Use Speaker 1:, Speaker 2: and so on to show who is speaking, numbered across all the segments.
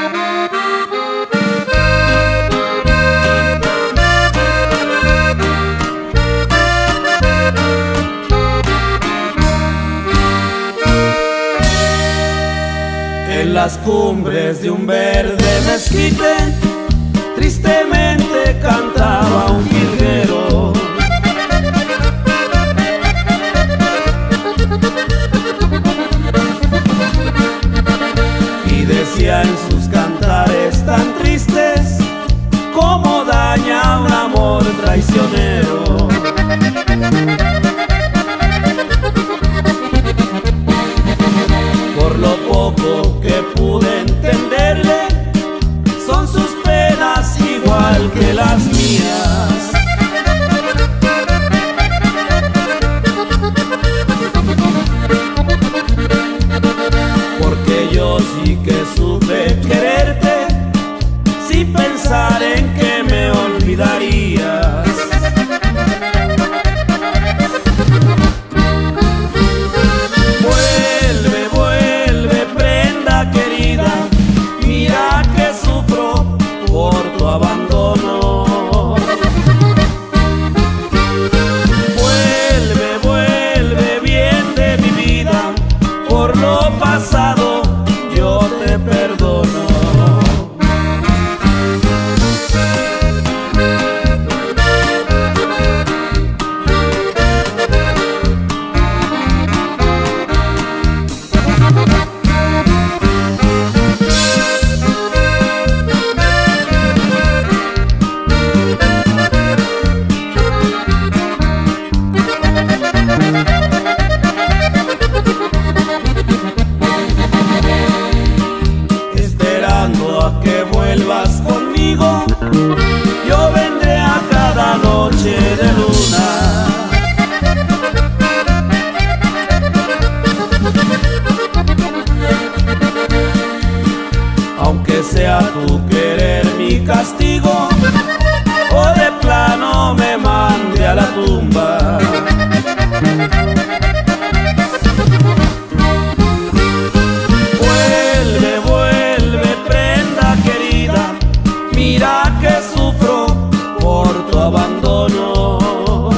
Speaker 1: En las cumbres de un verde mezquite, tristemente cantaba un jilguero. Y decía en sus cantares tan tristes, cómo daña un amor traicionero. Por lo poco que pude entenderle, son sus penas igual que las mías. Porque yo sí que supe quererte, sin pensar en que me olvidarías. Abandono. Vuelve, vuelve bien de mi vida, por lo pasado yo te perdono. Vuelvas conmigo, yo vendré a cada noche de luna. Aunque sea tu querer mi castigo, o de plano me mande a la tumba. Mira que sufro por tu abandono.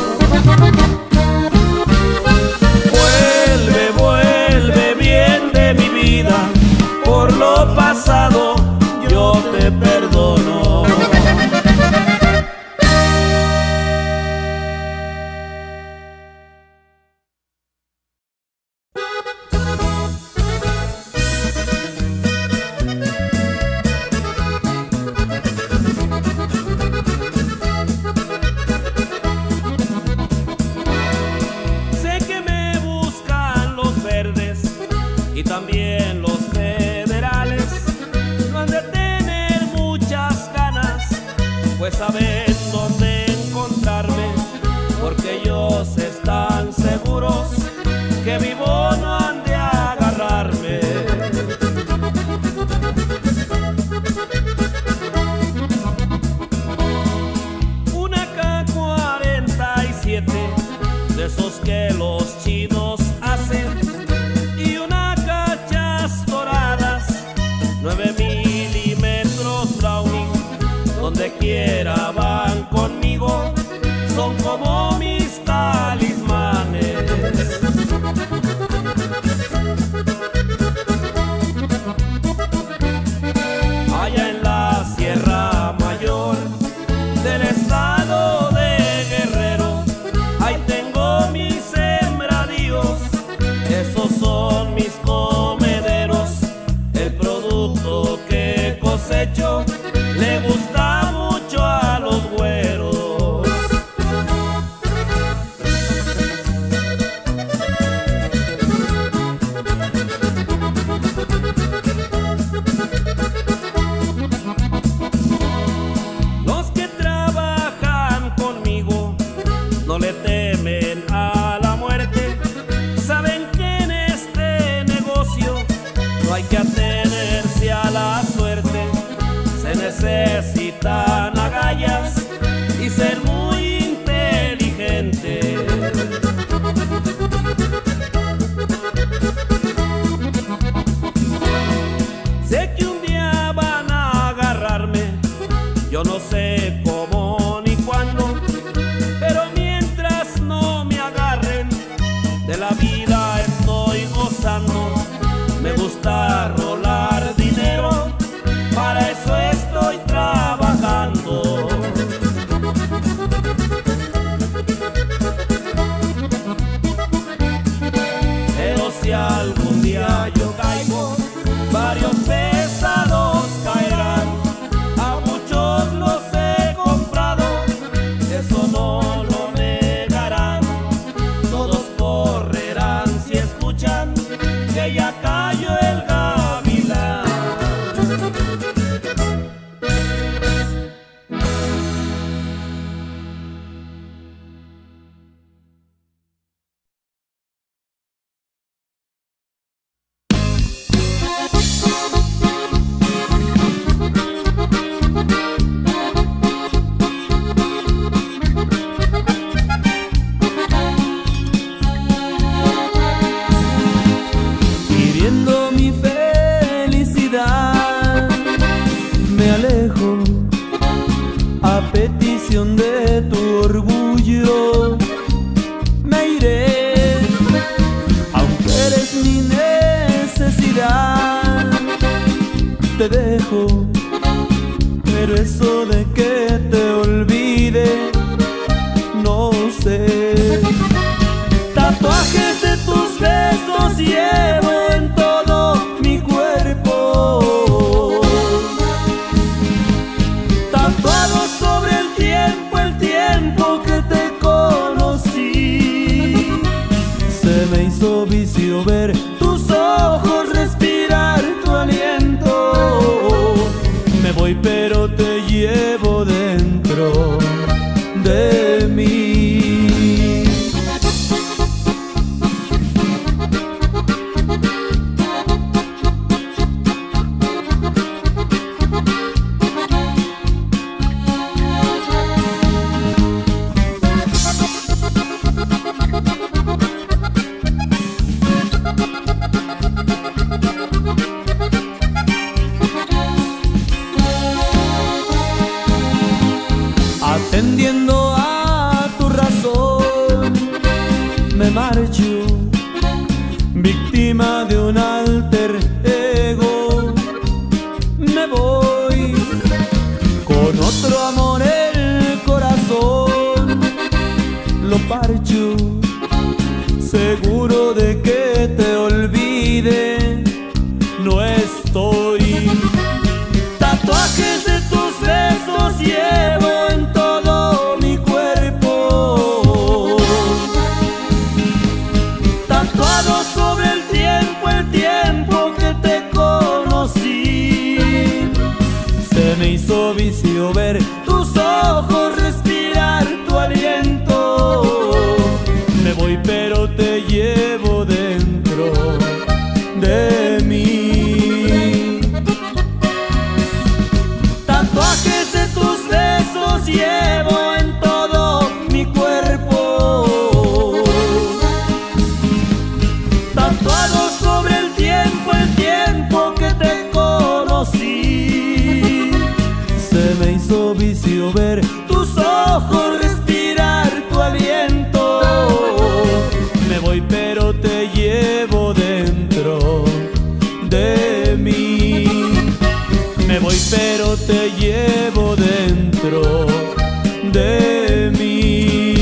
Speaker 1: Vuelve, vuelve bien de mi vida, por lo pasado yo te perdono. Y también los federales no han de tener muchas ganas, pues saben dónde encontrarme, porque ellos están seguros que vivo no han de agarrarme. Una K-47 de esos que los chinos hacen, 9 milímetros Browning, donde quiera van conmigo, son como mis talismanes. Allá en la Sierra Mayor del estado de Guerrero, ahí tengo mis sembradíos, esos son mis comederos. El producto que cosecho le gusta mucho a los güeros. Los que trabajan conmigo no le temen a la muerte, saben que en este negocio no hay que atenerse a la suerte,
Speaker 2: dejo, pero eso de que te olvide, no sé. Tatuajes de tus besos llevo en todo mi cuerpo, tatuado sobre el tiempo que te conocí. Se me hizo vicio ver tus ojos, respirar tu aliento. Me voy pero te llevo dentro de mí. Atendiendo a tu razón, me marcho, víctima de un alter ego. Me voy con otro amor, el corazón lo parcho, seguro de que te olvide. No estoy. Tatuajes de tus besos llevo en todo mi cuerpo, tatuado sobre el tiempo que te conocí. Se me hizo vicio ver tus ojos, respirar tu aliento. Me voy pero te llevo dentro de mí. Tatuajes de tus besos llevo en todo mi cuerpo, tatuado sobre el tiempo que te conocí. Se me hizo vicio ver tus ojos, respirar tu aliento. Me voy pero te llevo dentro de mí. Me voy pero te llevo dentro de mí.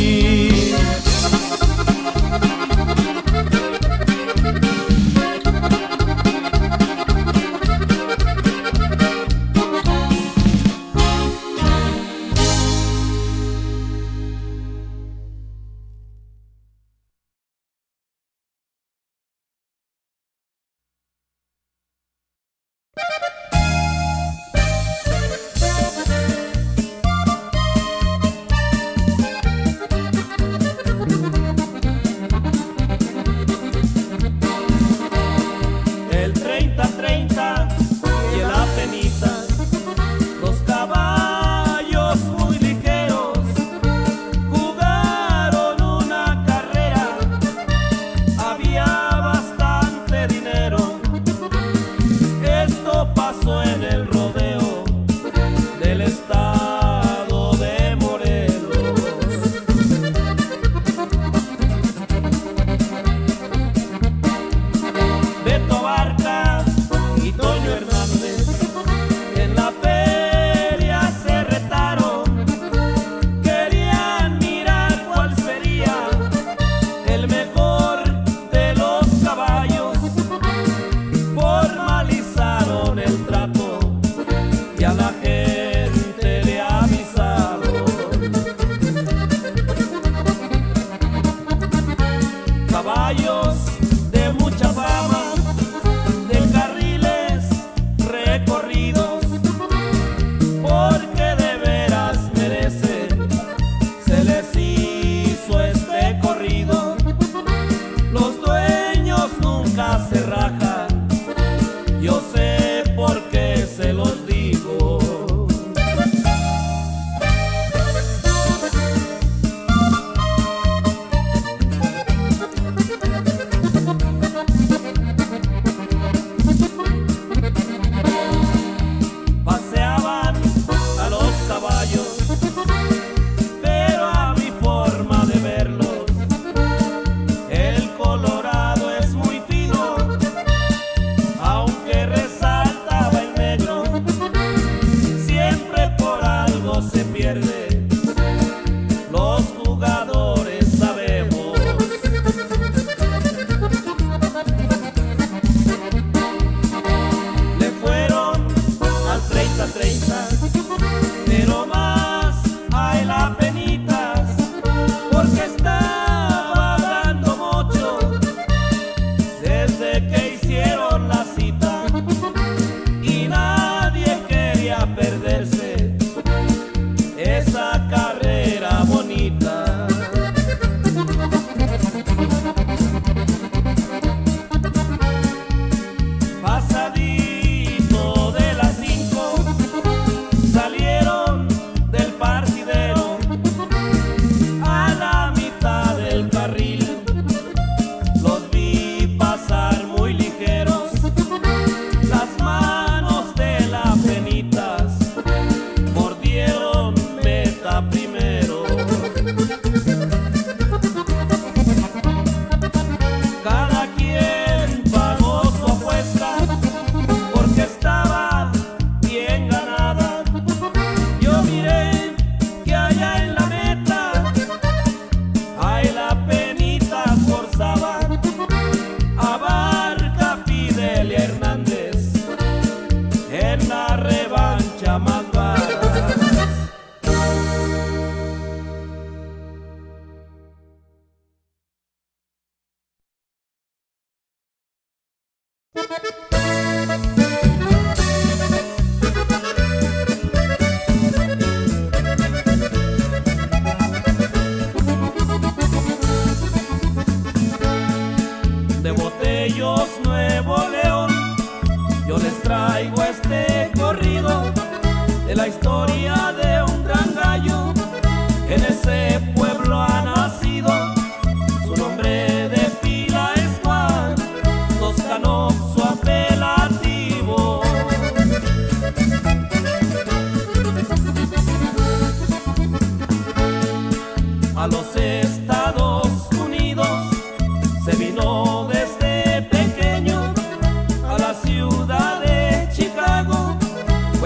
Speaker 1: Se rajan, yo sé por qué.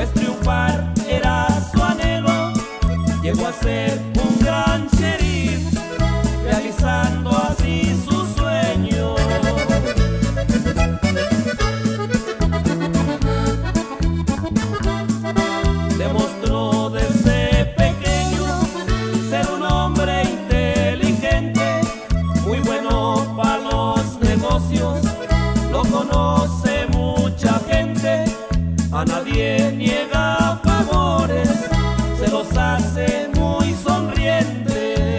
Speaker 1: pues triunfar era su anhelo. Llegó a ser un gran sheriff, realizando así su sueño. Demostró desde pequeño ser un hombre inteligente, muy bueno para los negocios, lo conoce mucha gente, a nadie niega favores, se los hace muy sonrientes.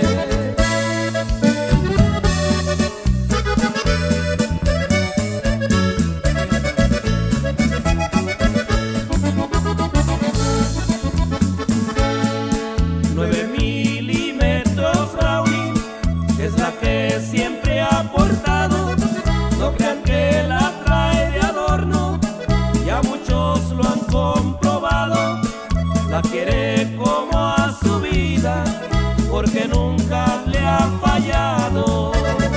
Speaker 1: Siempre ha portado, no crean que la trae de adorno, ya muchos lo han comprobado, la quiere como a su vida, porque nunca le ha fallado.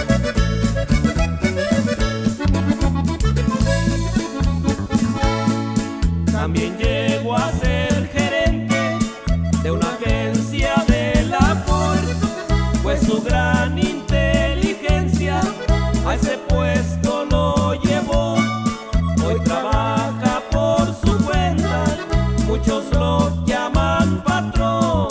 Speaker 1: También llegó a ser gerente de una agencia de la Ford, pues su gran inteligencia a ese puesto lo llevó. Hoy trabaja por su cuenta, muchos lo llaman patrón.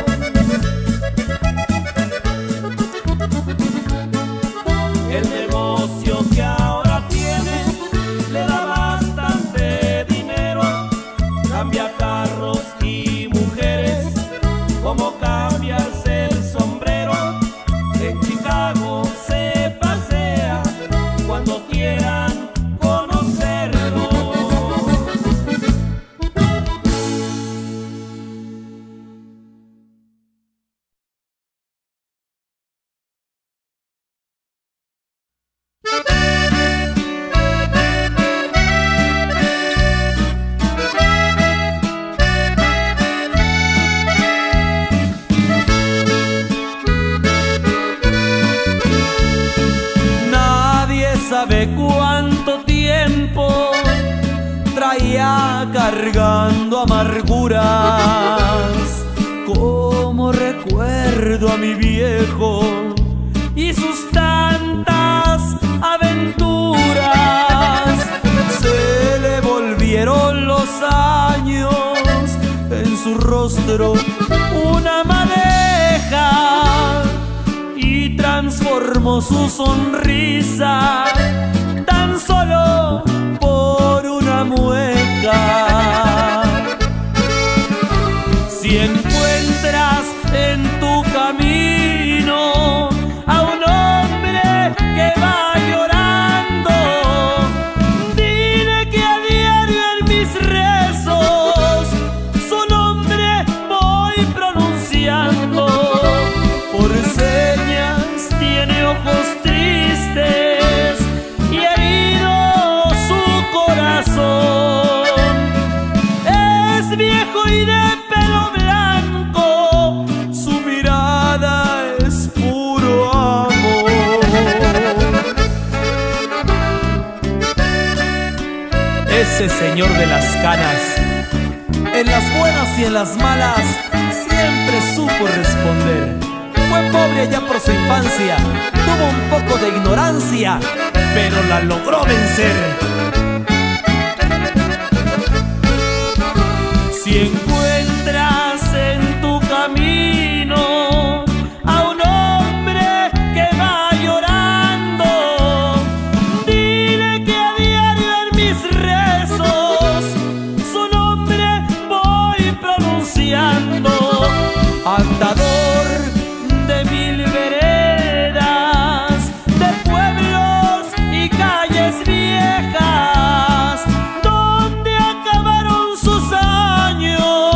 Speaker 1: El negocio que ahora tiene le da bastante dinero, cambia carros y mujeres como cambiarse el sombrero. En Chicago se pasea cuando quieran conocerlo.
Speaker 2: Sabe cuánto tiempo traía cargando amarguras, como recuerdo a mi viejo y sus tantas aventuras. Se le volvieron los años, en su rostro una madeja, y transformó su sonrisa tan solo por una mueca. Si encuentras en tu camino a un hombre que va llorando, dile que a diario en mis rezos su nombre voy pronunciando. Por señas tiene ojos tristes y herido su corazón. Es viejo y de pelo blanco, su mirada es puro amor. Ese señor de las canas, en las buenas y en las malas, siempre supo responder. Fue pobre ya por su infancia, tuvo un poco de ignorancia, pero la logró vencer. Si encuentras en tu camino a un hombre que va llorando, dile que a diario en mis rezos su nombre voy pronunciando. Andador de mil veredas, de pueblos y calles viejas, donde acabaron sus años.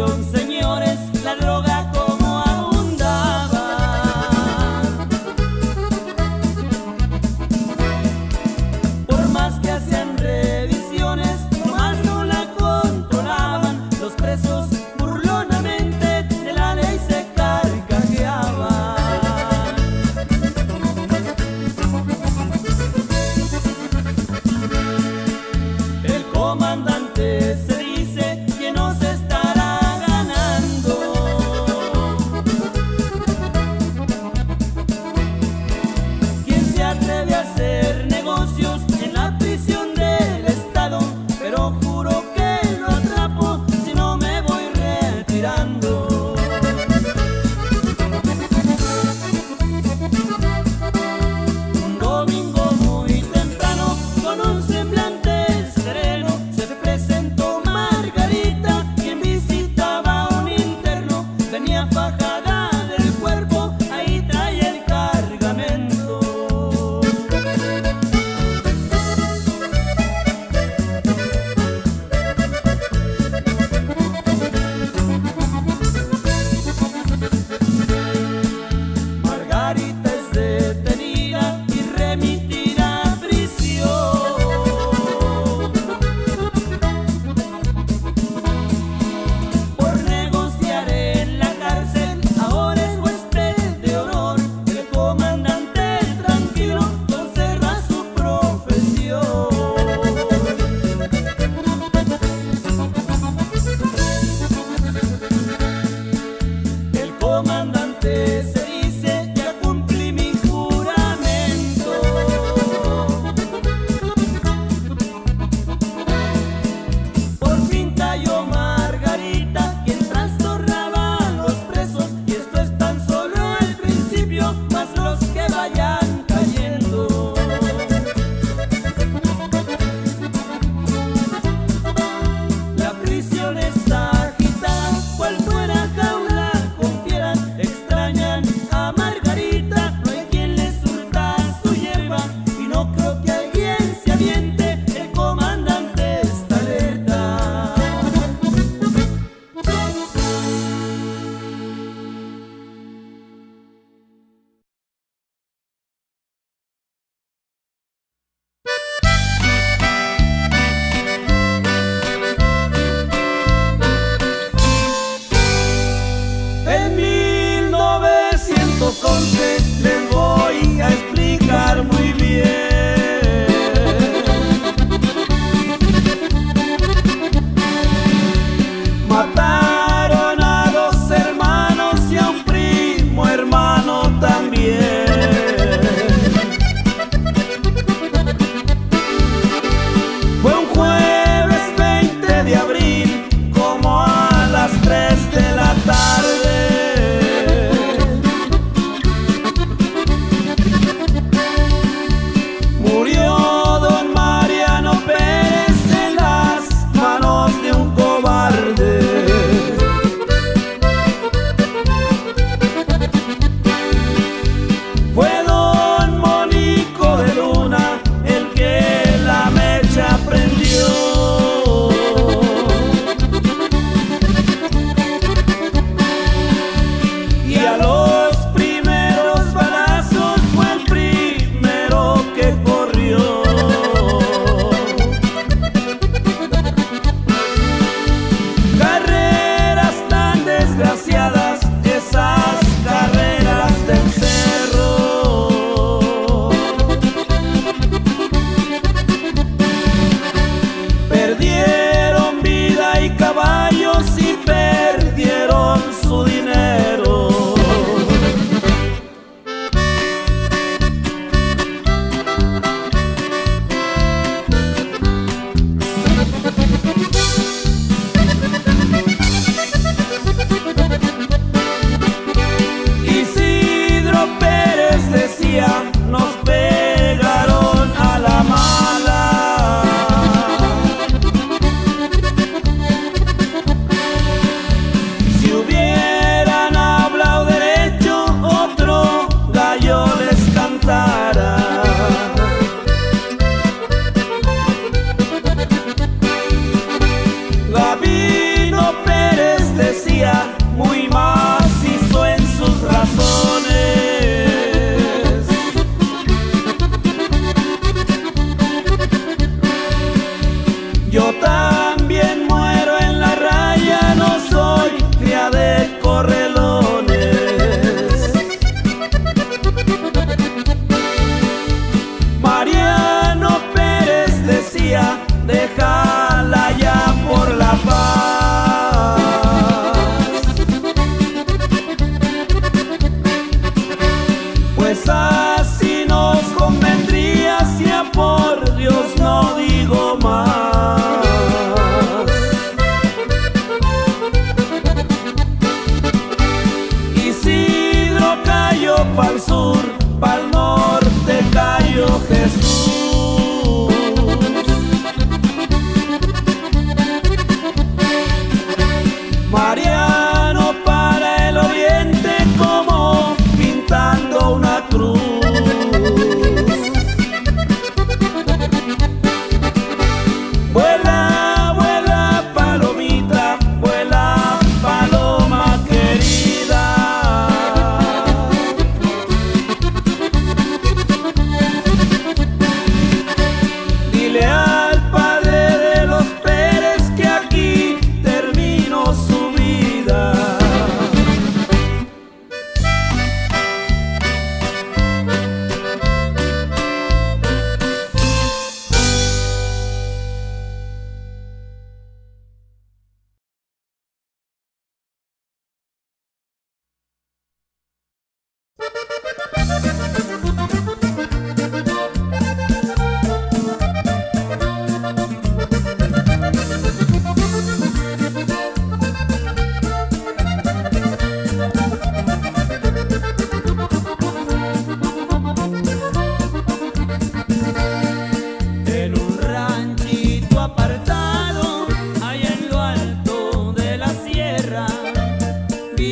Speaker 1: prisión, señores, la droga como abundaba. Por más que hacían revisiones, nomás no la controlaban. Los presos burlonamente de la ley se carcajeaban. El comandante se dice que nos estará ganando.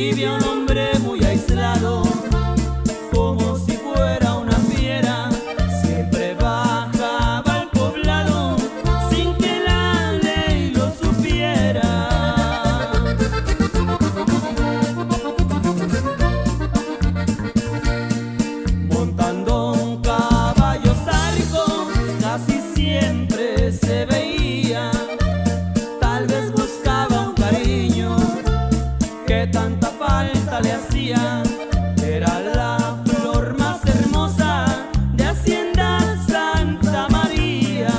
Speaker 1: vivía un hombre muy aislado, como si fuera una fiera. Siempre bajaba al poblado sin que la ley lo supiera. Montando un caballo sargo, casi siempre se veía. Tal vez buscaba un cariño que tanta falta le hacía. Era la flor más hermosa de Hacienda Santa María.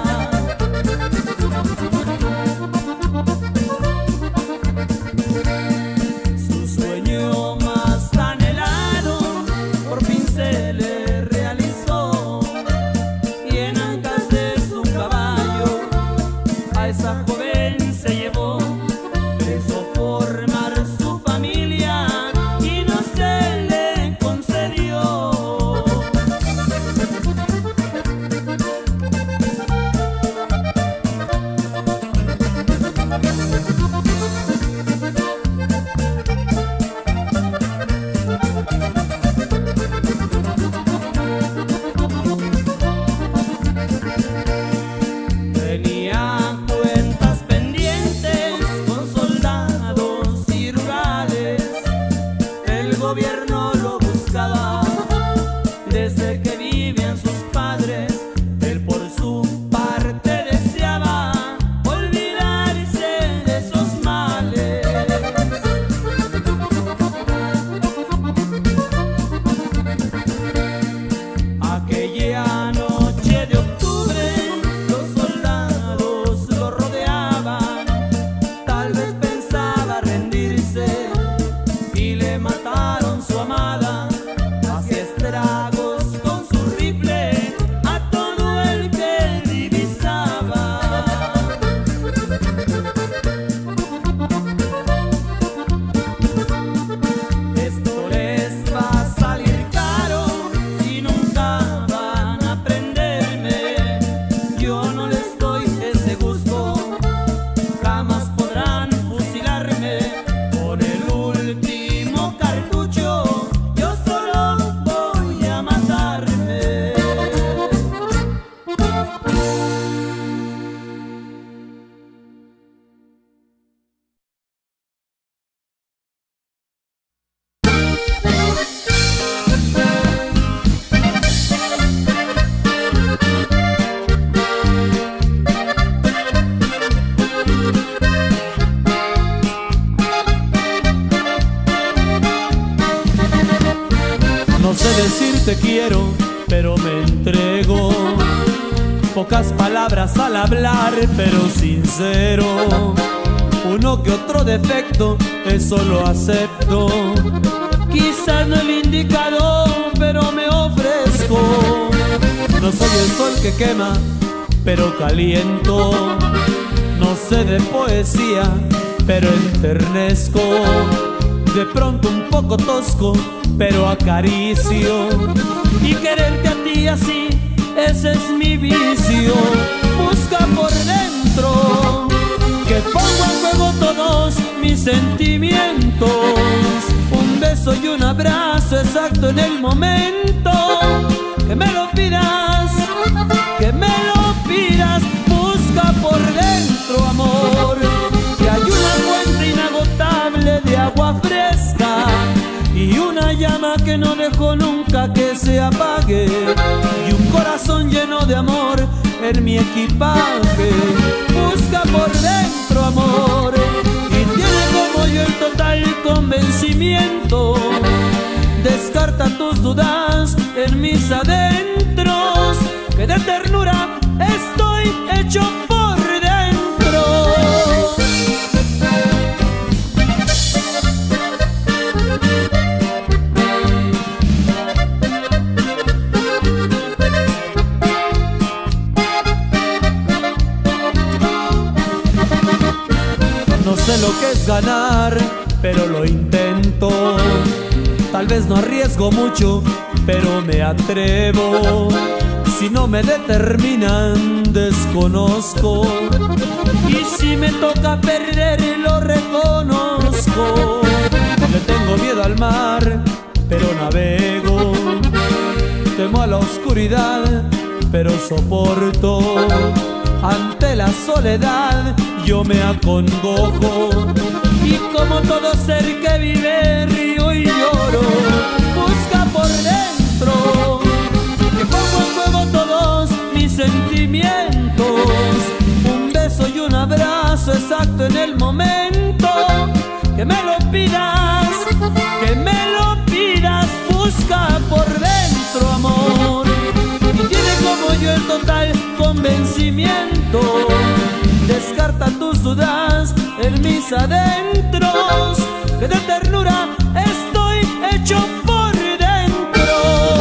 Speaker 1: Su sueño más anhelado por fin se le realizó, y en ancas de su caballo a esa joven se llevó. Pensó formar su familia y no se le concedió. Tenía cuentas pendientes con soldados y rurales. El gobierno lo buscaba desde que vivían sus padres. Él por su parte deseaba olvidarse de esos males. Aquella noche de octubre los soldados lo rodeaban. Tal vez pensaba rendirse y le mataron su amada. Hacía estragos con su rifle a todo el que divisaba. Esto les va a salir caro y nunca van a prenderme. Yo no les doy ese gusto, jamás podrán fusilarme. Con el último cartucho yo solo voy a matarme. No sé decir te quiero, pero me entrego. Pocas palabras al hablar, pero sincero. Uno que otro defecto, eso lo acepto. Quizás no el indicado, pero me ofrezco. No soy el sol que quema, pero caliento. No sé de poesía, pero enternezco. De pronto un poco tosco, pero acaricio. Y quererte a ti así, ese es mi vicio. Busca por dentro, que pongo a juego todos mis sentimientos. Un beso y un abrazo exacto en el momento. Que me lo pidas, que me lo pidas. Busca por dentro, amor, que hay una fuente inagotable de agua fresca y una llama que no dejo nunca que se apague, y un corazón lleno de amor en mi equipaje. Busca por dentro, amor, y tiene como yo el total convencimiento. Descarta tus dudas en mis adentros, que de ternura estoy hecho por dentro. No sé lo que es ganar, pero lo intento. Tal vez no arriesgo mucho, pero me atrevo. Si no me determinan, desconozco. Y si me toca perder, lo reconozco.
Speaker 2: Le tengo miedo al mar, pero navego. Temo a la oscuridad, pero soporto. Ante la soledad yo me acongojo. Y como todo ser que vive, río y lloro. Busca por dentro, que pongo en juego todos mis sentimientos. Un beso y un abrazo exacto en el momento. Que me lo pidas, que me lo pidas. Busca por dentro, amor. Y tiene como yo el total convencimiento. Descarta tus dudas en mis adentros, que de ternura estoy hecho por dentro.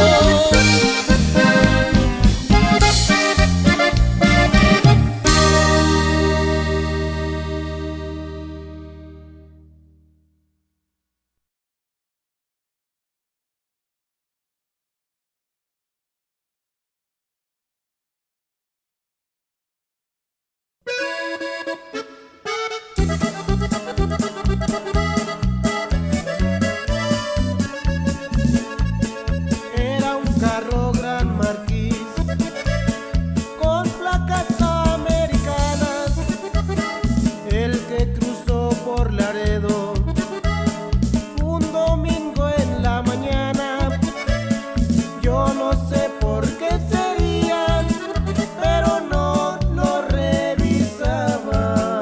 Speaker 3: Era un carro Gran Marquis con placas americanas, el que cruzó por Laredo un domingo en la mañana. Yo no sé por qué sería, pero no lo revisaban.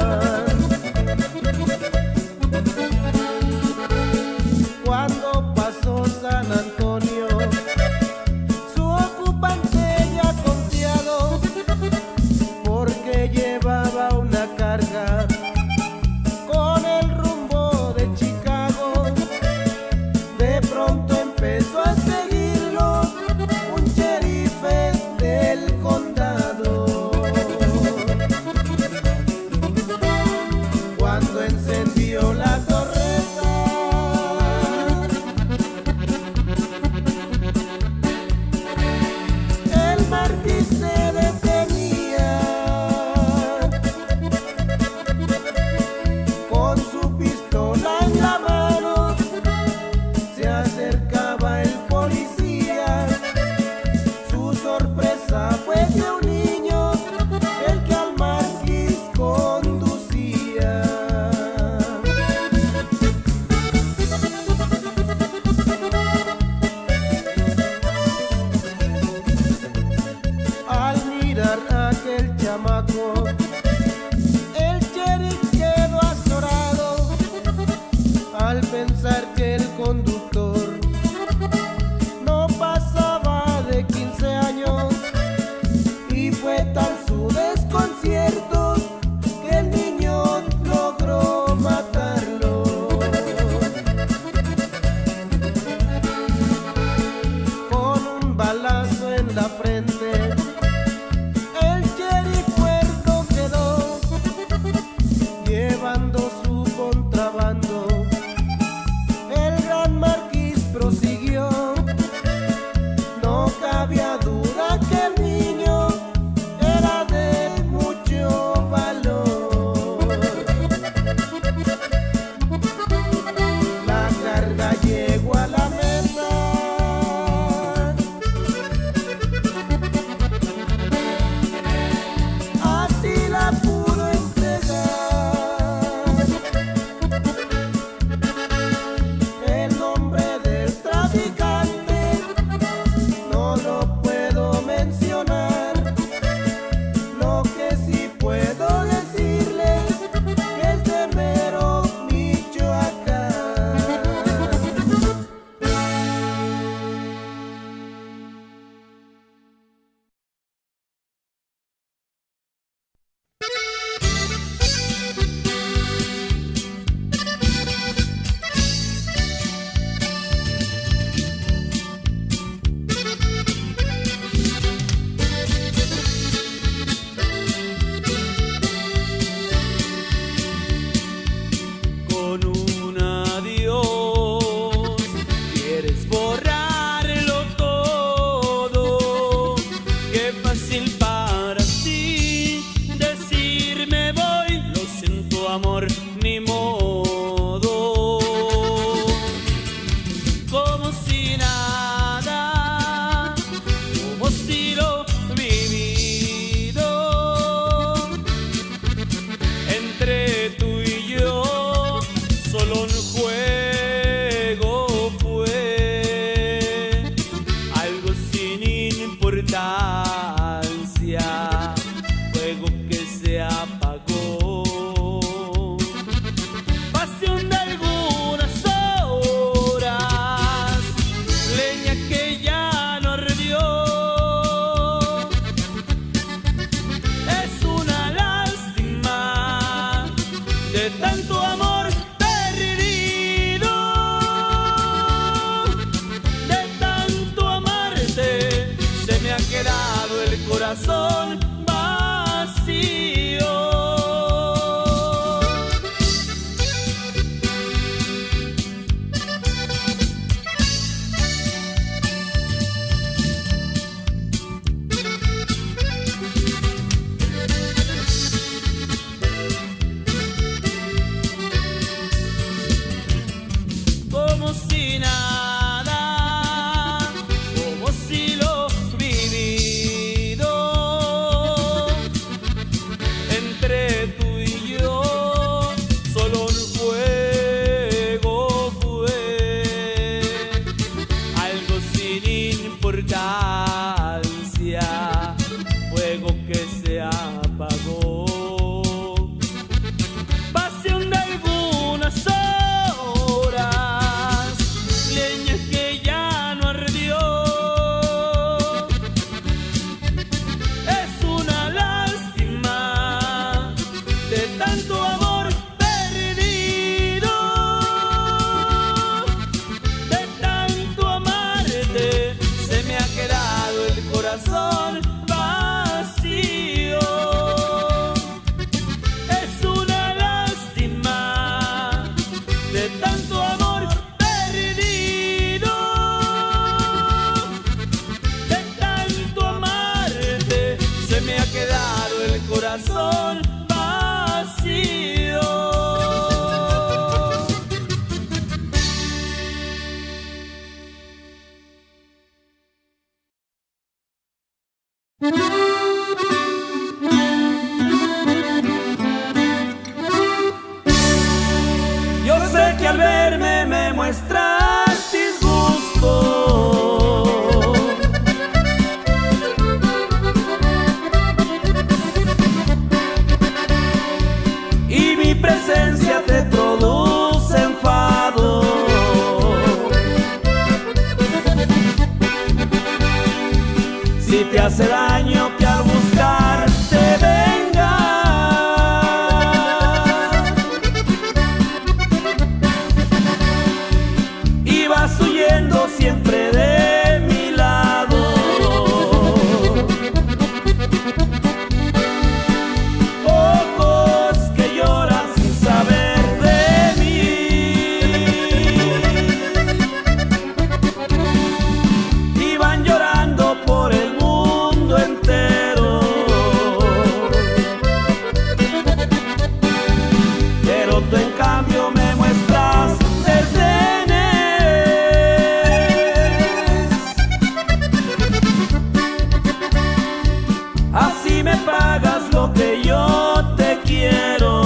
Speaker 3: Cuando pasó San Antonio, su ocupante ya confiado, porque llevaba una carga con el rumbo de Chicago. De pronto empezó a seguirlo un sheriff del condado. Cuando encendió la torreta, el marquis se detenía con su pistola en la mano. Se acercaba el policía. Su sorpresa fue que un niño, el que al marquis conducía. Al mirar a aquel chamaco, el sheriff quedó azorado al pensar que el conductor no pasaba de 15 años. Y fue tal su desconcierto que el niño logró matarlo. Con un balazo en la frente, el sheriff muerto quedó, llevando su contrabando
Speaker 1: si nada, como si lo vivido entre tú y yo solo un fuego fue, algo sin importancia, fuego que se apagó. Pasión de algunas horas, leña que ya no ardió. Es una lástima de tanto amor perdido, de tanto amarte, se me ha quedado el corazón vacío. Es una lástima de tanto amor perdido, de tanto amarte, se me ha quedado el corazón vacío. Yo sé que al verme me muestras disgusto, y mi presencia te produce enfado. Si te hace daño que al buscarte venga, y vas huyendo siempre de mi lado. Ojos que lloran sin saber de mí, y van llorando por el mundo entero. Pero tú en cambio me muestras desdenes, así me pagas lo que yo te quiero.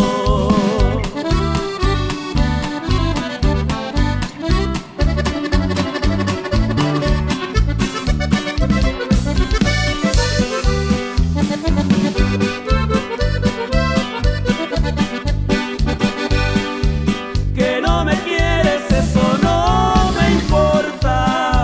Speaker 1: Que no me quieres, eso no me importa.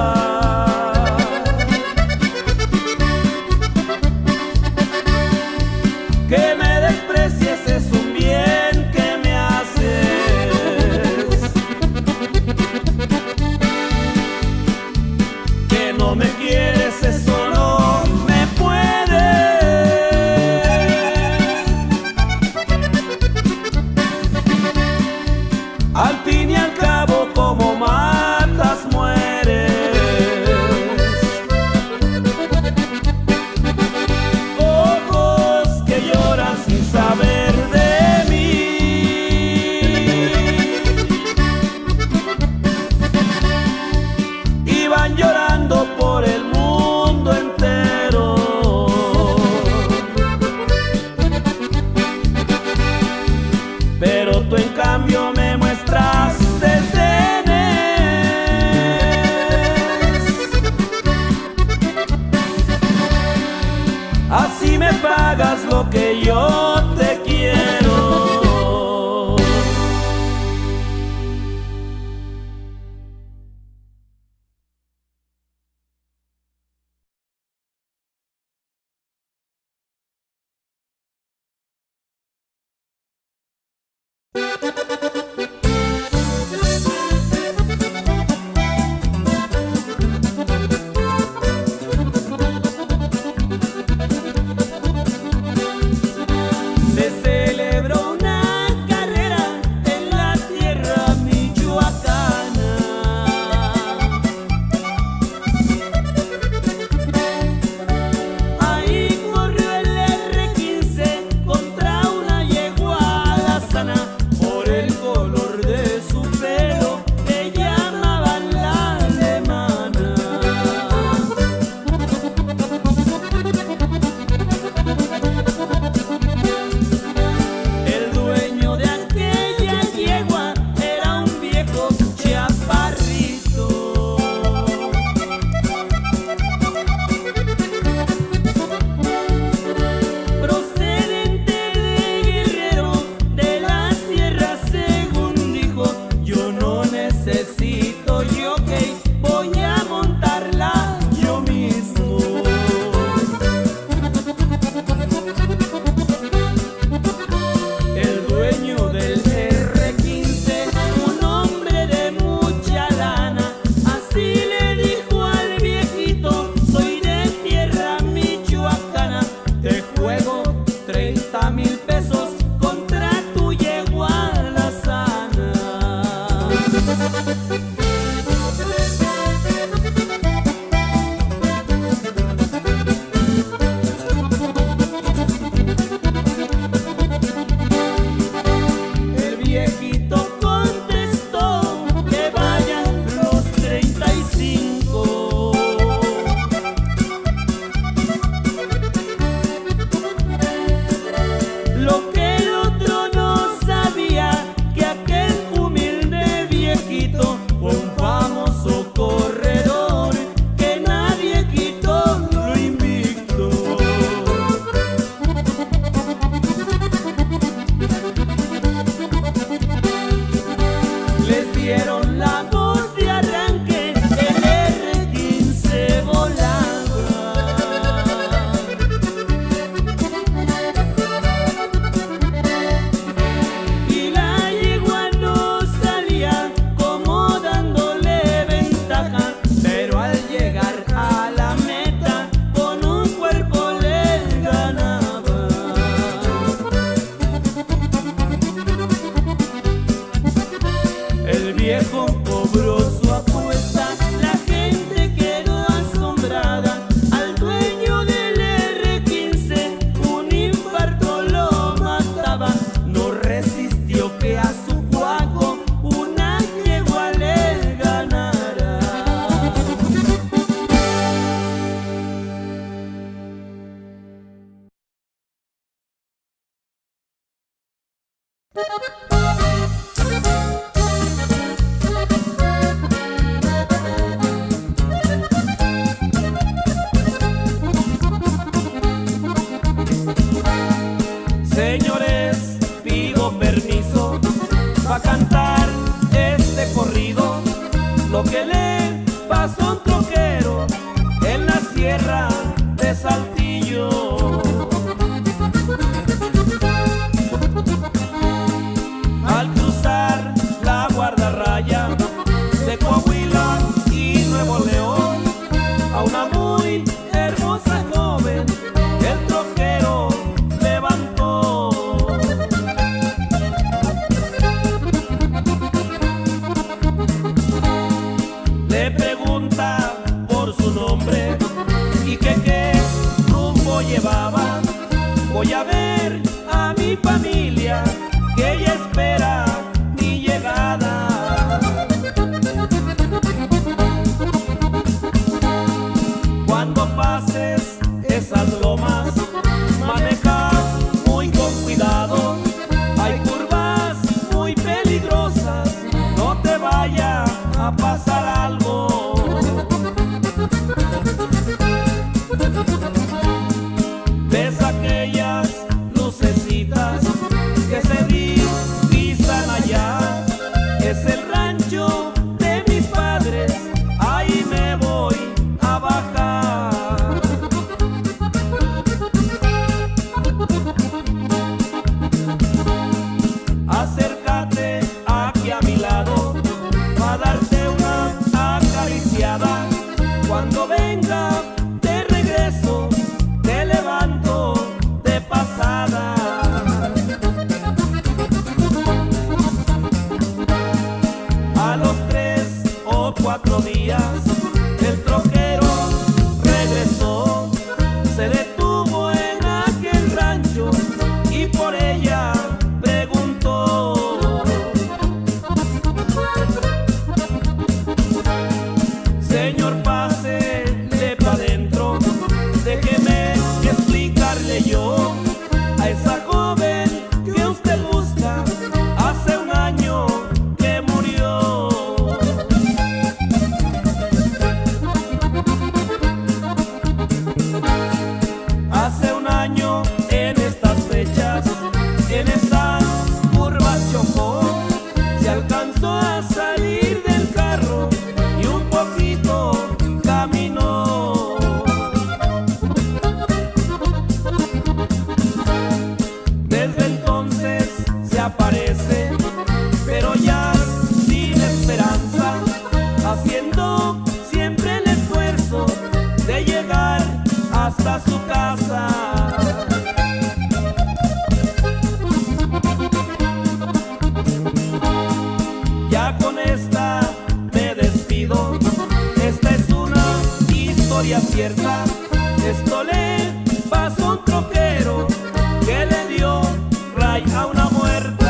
Speaker 1: Que me desprecies es un bien que me haces. Que no me quieres, eso no me puede. Al fin y al cabo, como matas, mueres. Ojos que lloran sin saber de mí, y van llorando por el mundo entero. Pero tú en cambio me muestras desdenes, así me pagas lo que yo te quiero. Se celebró una carrera en la tierra michoacana. Ahí corrió el R15 contra una yegua alazana. Por Señores, pido permiso para cantar este corrido, lo que le pasó a un troquero en la sierra de Saltillo. Al cruzar la guardarraya de Coahuila y Nuevo León, a una muy hermosa joven el troquero levantó. Le pregunta por su nombre y que qué rumbo llevaba. Voy a ver a mi familia, que ella espera mi llegada. Cuando pases esas lomas, maneja muy con cuidado. Hay curvas muy peligrosas, no te vaya a pasar algo. ¿Ves aquellas lucecitas que se divisan allá? Es el rancho de mis padres, ahí me voy a bajar. Acércate aquí a mi lado para darte una acariciada. Cuando venga de regreso te levanto de pasada. A los 3 o 4 días el troquero regresó, se detuvo en aquel rancho y por ella preguntó. Señor, pásele pa' dentro, déjeme explicarle yo a esa joven que usted busca, hace un año que murió. Hace un año en estas fechas, en esas curvas chocó, se alcanzó a salir del carro y un poquito caminó. Desde entonces se aparece, pero ya sin esperanza, haciendo siempre el esfuerzo de llegar hasta su casa. Ya con esta historia cierta. Esto le pasó a un troquero que le dio ray a una muerta.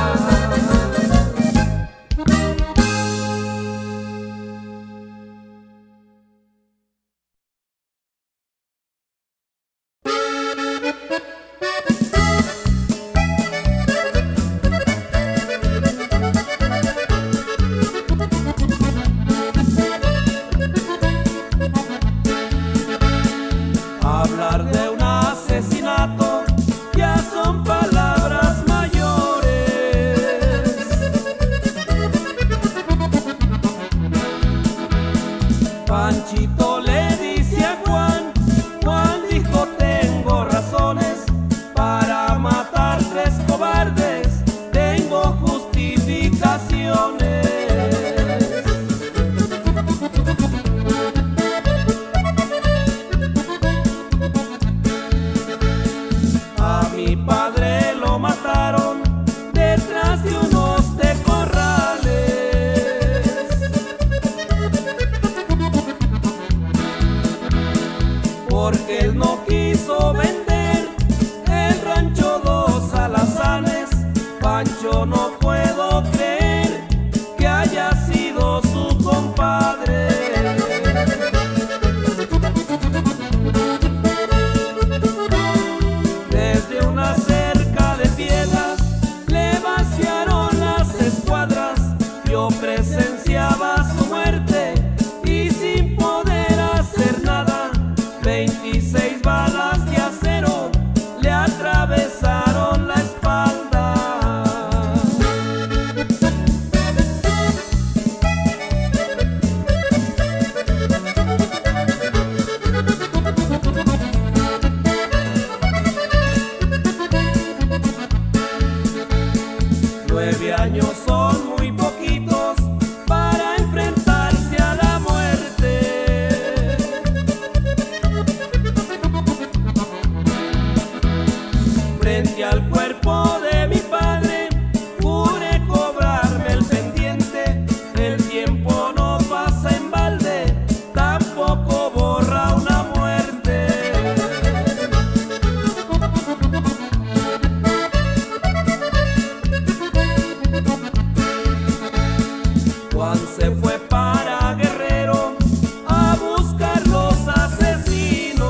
Speaker 1: Hablar de un asesinato ya son palabras mayores. Panchito le dice a Juan, Juan dijo tengo razones para matar 3 cobardes, tengo justificaciones. Mi padre lo mataron detrás de unos de corrales. Porque él no quiso vender el rancho Dos Alazanes. Pancho, no puedo creer que haya sido su compadre. Desde una cerca de piedras le vaciaron las escuadras. Yo presenciaba su muerte y sin poder hacer nada, 26 balas de acero le atravesaron la espalda. Nueve años son muy poquitos para enfrentarse a la muerte. Frente al cuerpo de mi padre juré cobrarme el pendiente. El tiempo no pasa en balde, tampoco borra una muerte. Juan se fue para Guerrero a buscar los asesinos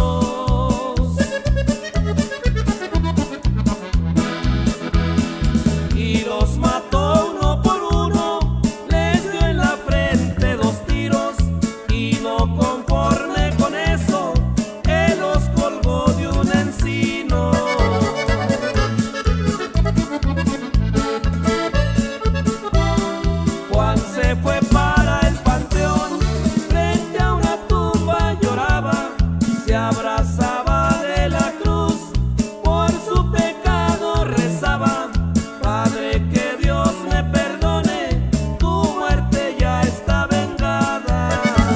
Speaker 1: y los mató uno por uno, les dio en la frente 2 tiros y no conforme con eso, él los colgó de un encino. Juan se fue para el panteón, frente a una tumba lloraba, se abrazaba de la cruz, por su pecado rezaba. Padre, que Dios me perdone, tu muerte ya está vengada.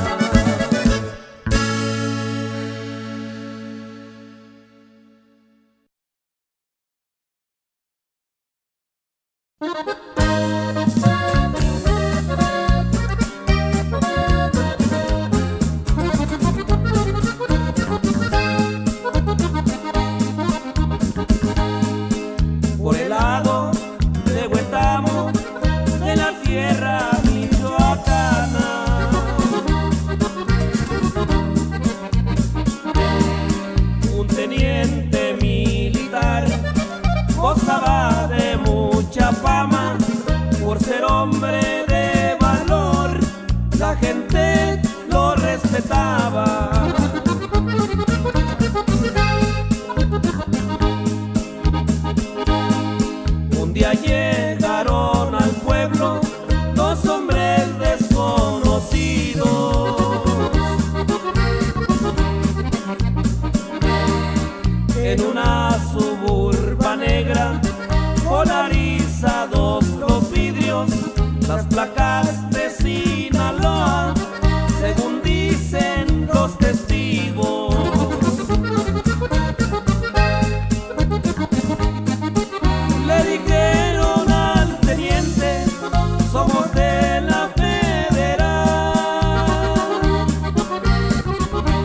Speaker 1: Por el lado de Huetamo, de la sierra michoacana, un teniente militar gozaba de mucha fama por ser hombre de valor, la gente lo respetaba. Un día llegaron al pueblo 2 hombres desconocidos. En una suburba negra, polarizados los vidrios, las placas de Sinaloa, según dicen los testigos. Le dijeron al teniente, somos de la federal.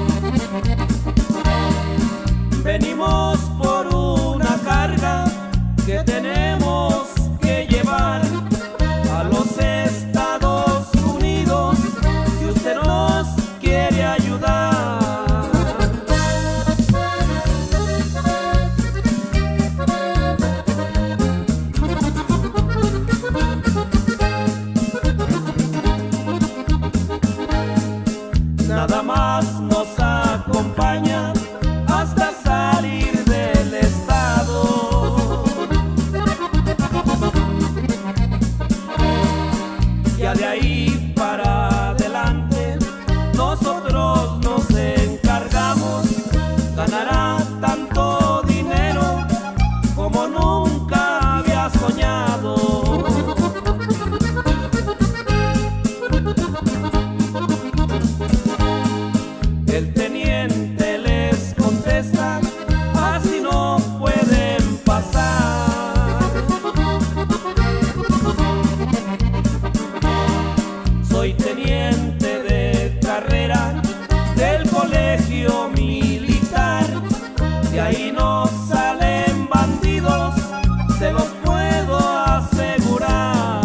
Speaker 1: soy teniente de carrera del colegio militar. De ahí no salen bandidos, se los puedo asegurar.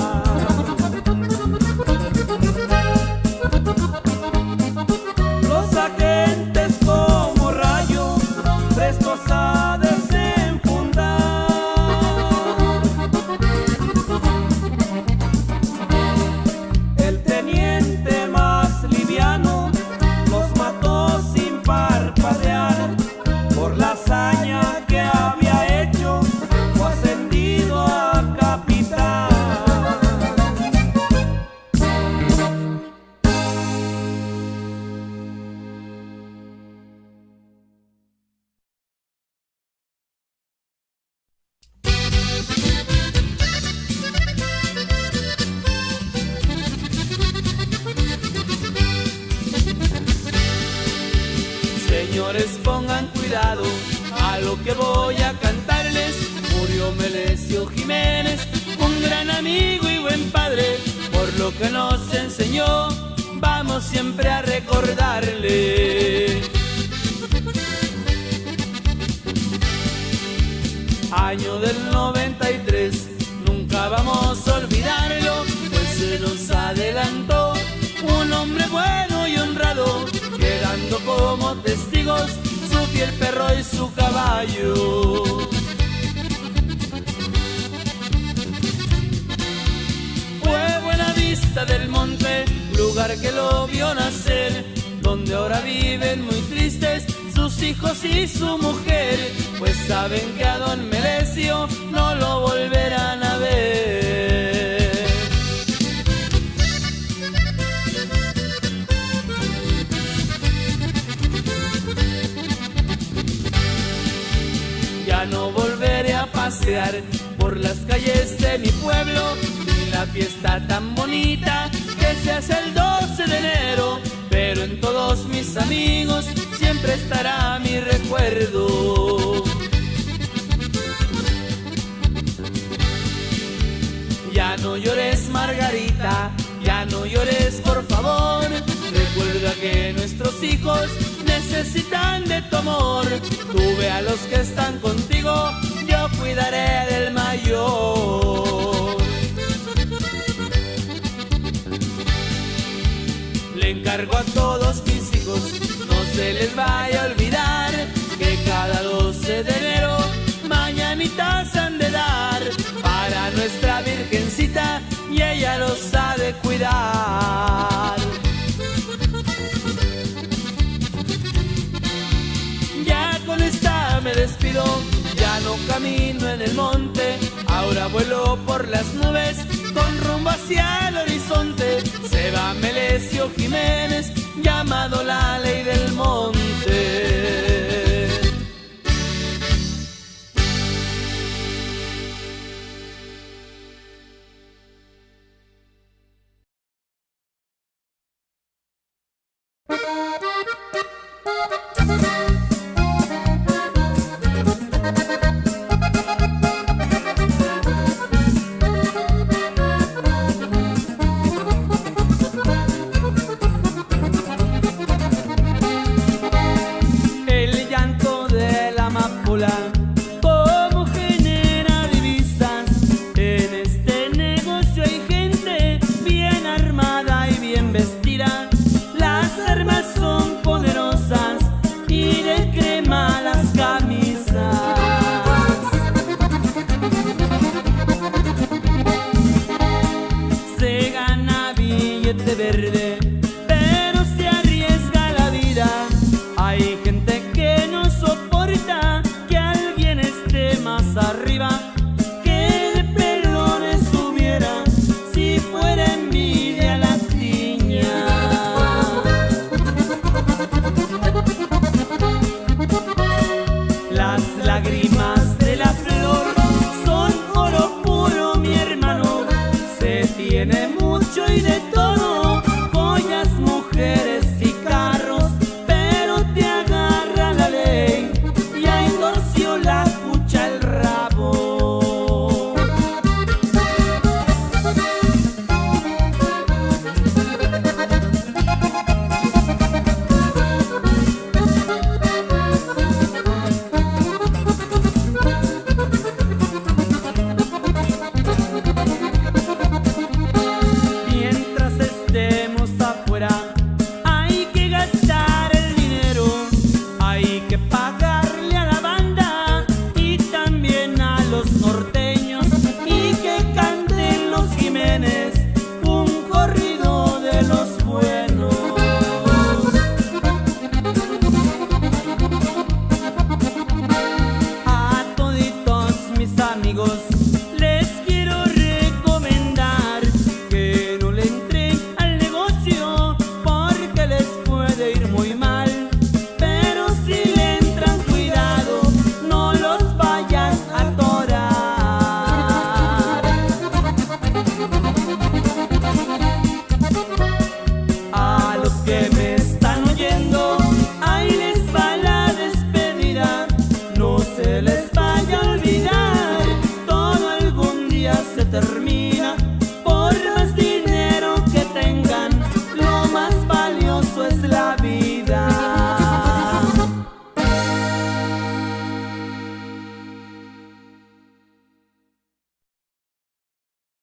Speaker 1: Los agentes como rayo, prestos a desenfundar. El teniente más liviano los mató sin parpadear. Por la hazaña que había hecho, fue ascendido a capitán. Señores, pongan cuidado a lo que voy a cantarles. Murió Melesio Jiménez, un gran amigo y buen padre. Por lo que nos enseñó, vamos siempre a recordarle. Año del 93, nunca vamos a olvidarlo, pues se nos adelantó un hombre bueno y honrado, quedando como testigos su fiel perro y su caballo. Fue Buenavista del Monte, lugar que lo vio nacer, donde ahora viven muy tristes sus hijos y su mujer, pues saben que a don Melesio no lo volverán a ver. Ya no volveré a pasear por las calles de mi pueblo, ni la fiesta tan bonita que se hace el 12 de enero, pero en todos mis amigos siempre estará mi recuerdo. Ya no llores, Margarita, ya no llores, por favor. Recuerda que nuestros hijos necesitan de tu amor. Tú ve a los que están contigo, yo cuidaré del mayor. Le encargo a todos mis hijos, no se les vaya a olvidar, que cada 12 de enero mañanitas han de dar para nuestra Virgencita, y ella los ha de cuidar. Ya con esta me despido, ya no camino en el monte, ahora vuelo por las nubes con rumbo hacia el horizonte. Se va Melesio Jiménez, llamado la ley del monte. Como genera divisas, en este negocio hay gente bien armada y bien vestida.